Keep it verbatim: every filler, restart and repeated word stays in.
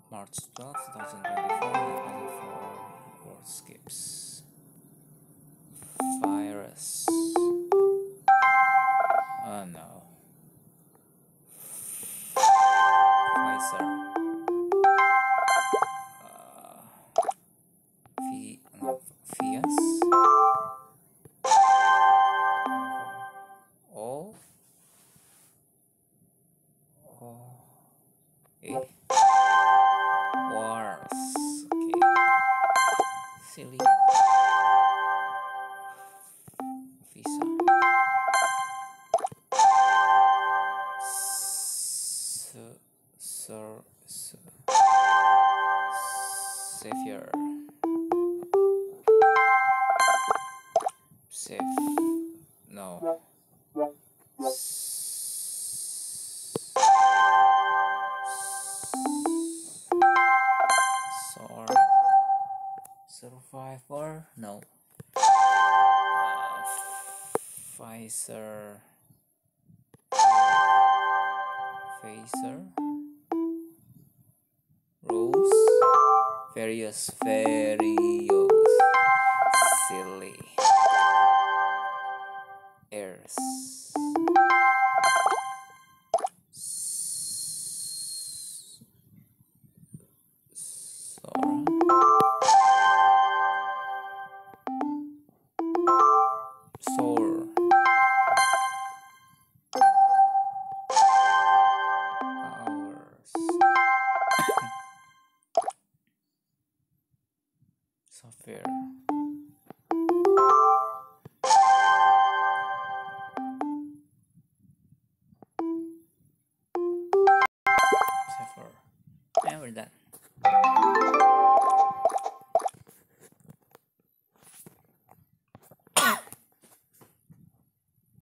March twelfth, twenty twenty-four, puzzle for WORDSCAPES. Virus. Oh no. Pfizer. Uh, v, no, Vias. O. O. E. Wars. Okay. Silly. Visa. S Sir Savior. Safe. No. Sor. Survivor. No. Uh, Pfizer. Phaser. Rose. Various. Various. Silly. Airs. Sora. Soar. Hours. Software. Safer. And we're done.